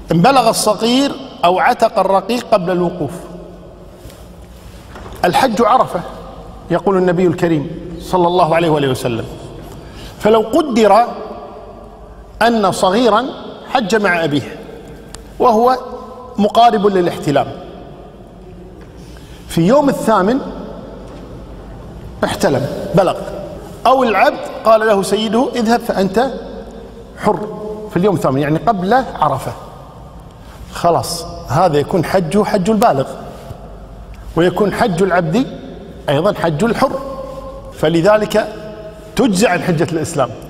إن بلغ الصغير أو عتق الرقيق قبل الوقوف. الحج عرفة يقول النبي الكريم صلى الله عليه وآله وسلم، فلو قدر أن صغيرا حج مع أبيه وهو مقارب للاحتلام، في يوم الثامن احتلم بلغ، أو العبد قال له سيده اذهب فأنت حر في اليوم الثامن، يعني قبل عرفة، خلاص هذا يكون حجه حج البالغ، ويكون حج العبد أيضا حج الحر، فلذلك تجزع عن حجة الإسلام.